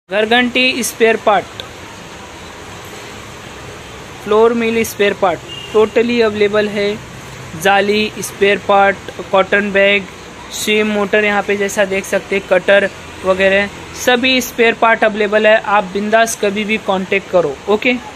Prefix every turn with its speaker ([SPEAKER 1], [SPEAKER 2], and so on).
[SPEAKER 1] घरघंटी spare part, floor mill spare part totally available है। जाली spare part, cotton bag, swim motor यहाँ पे जैसा देख सकते हैं, कटर वगैरह सभी स्पेयर पार्ट अवेलेबल है। आप बिंदास कभी भी कांटेक्ट करो। ओके।